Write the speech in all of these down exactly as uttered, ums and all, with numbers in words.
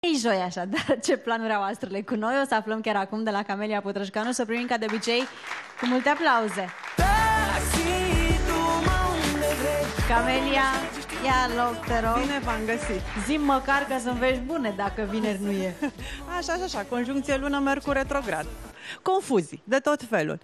Ei, joi, așadar, ce planuri au astrele cu noi? O să aflăm chiar acum de la Camelia Pătrășcanu, să primim ca de obicei cu multe aplauze. Camelia, ia loc, te rog. Bine v-am găsit. Zi măcar că sunt vești bune, dacă vineri nu e. Așa, așa, așa, conjuncție lună, Mercur retrograd. Confuzii, de tot felul.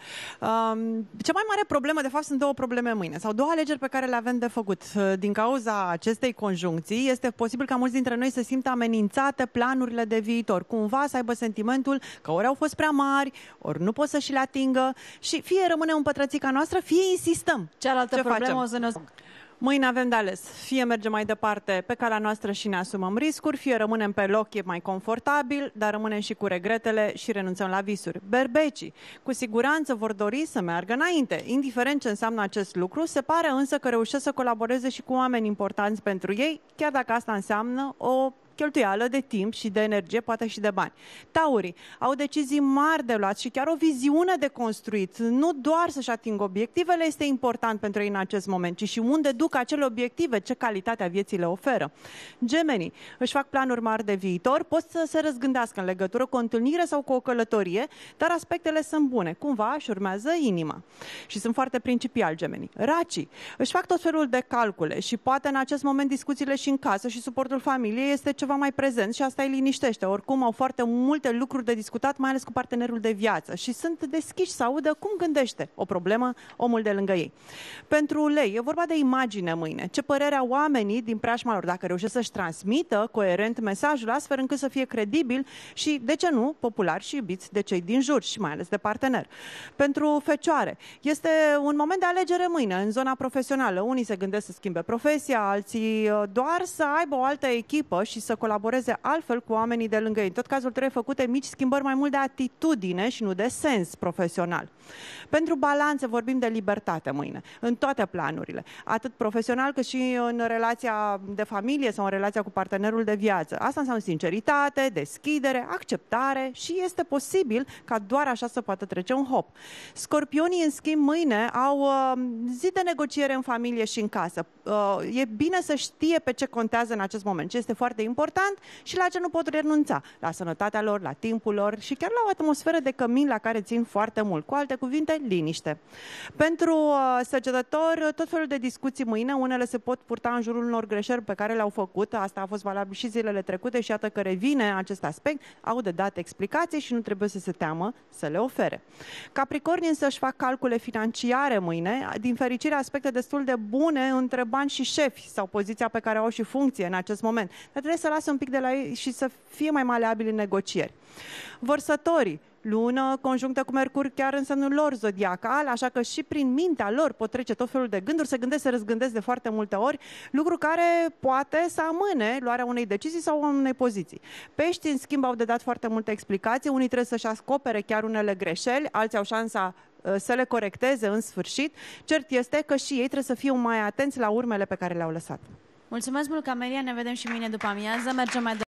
Um, cea mai mare problemă, de fapt, sunt două probleme mâine, sau două alegeri pe care le avem de făcut. Din cauza acestei conjuncții, este posibil ca mulți dintre noi să simtă amenințate planurile de viitor, cumva să aibă sentimentul că ori au fost prea mari, ori nu pot să și le atingă și fie rămânem în pătrățica noastră, fie insistăm. Cealaltă Ce problemă facem? o să ne... Mâine avem de ales. Fie mergem mai departe pe calea noastră și ne asumăm riscuri, fie rămânem pe loc, e mai confortabil, dar rămânem și cu regretele și renunțăm la visuri. Berbecii, cu siguranță vor dori să meargă înainte. Indiferent ce înseamnă acest lucru, se pare însă că reușesc să colaboreze și cu oameni importanți pentru ei, chiar dacă asta înseamnă o cheltuială de timp și de energie, poate și de bani. Taurii au decizii mari de luat și chiar o viziune de construit. Nu doar să-și atingă obiectivele este important pentru ei în acest moment, ci și unde duc acele obiective, ce calitate a vieții le oferă. Gemenii își fac planuri mari de viitor, pot să se răzgândească în legătură cu o întâlnire sau cu o călătorie, dar aspectele sunt bune. Cumva își urmează inima. Și sunt foarte principiali gemenii. Racii își fac tot felul de calcule și poate în acest moment discuțiile și în casă și suportul familiei este ceva mai prezent și asta îi liniștește. Oricum au foarte multe lucruri de discutat, mai ales cu partenerul de viață și sunt deschiși să audă cum gândește o problemă omul de lângă ei. Pentru lei e vorba de imagine mâine. Ce părere au oamenii din preajma lor, dacă reușesc să-și transmită coerent mesajul astfel încât să fie credibil și, de ce nu, popular și iubiți de cei din jur și mai ales de partener. Pentru fecioare este un moment de alegere mâine în zona profesională. Unii se gândesc să schimbe profesia, alții doar să aibă o altă echipă și să colaboreze altfel cu oamenii de lângă ei. În tot cazul trebuie făcute mici schimbări mai mult de atitudine și nu de sens profesional. Pentru balanțe vorbim de libertate mâine, în toate planurile, atât profesional cât și în relația de familie sau în relația cu partenerul de viață. Asta înseamnă sinceritate, deschidere, acceptare și este posibil ca doar așa să poată trece un hop. Scorpionii, în schimb, mâine au uh, zi de negociere în familie și în casă. Uh, e bine să știe pe ce contează în acest moment, ce este foarte important și la ce nu pot renunța, la sănătatea lor, la timpul lor și chiar la o atmosferă de cămin la care țin foarte mult. Cu alte cuvinte, liniște. Pentru uh, săgetător, tot felul de discuții mâine, unele se pot purta în jurul unor greșeli pe care le-au făcut, asta a fost valabil și zilele trecute și iată că revine acest aspect, au de dat explicații și nu trebuie să se teamă să le ofere. Capricorni însă își fac calcule financiare mâine, din fericire aspecte destul de bune între bani și șefi sau poziția pe care au și funcție în acest moment, dar trebuie să lasă un pic de la ei și să fie mai maleabili în negocieri. Vărsătorii, lună conjunctă cu Mercur chiar în semnul lor zodiacal, așa că și prin mintea lor pot trece tot felul de gânduri, se gândesc, se răzgândesc de foarte multe ori, lucru care poate să amâne luarea unei decizii sau unei poziții. Peștii, în schimb, au de dat foarte multe explicații, unii trebuie să-și acopere chiar unele greșeli, alții au șansa să le corecteze în sfârșit. Cert este că și ei trebuie să fie mai atenți la urmele pe care le-au lăsat. Mulțumesc mult, Camelia, ne vedem și mâine după amiază, mergem mai departe.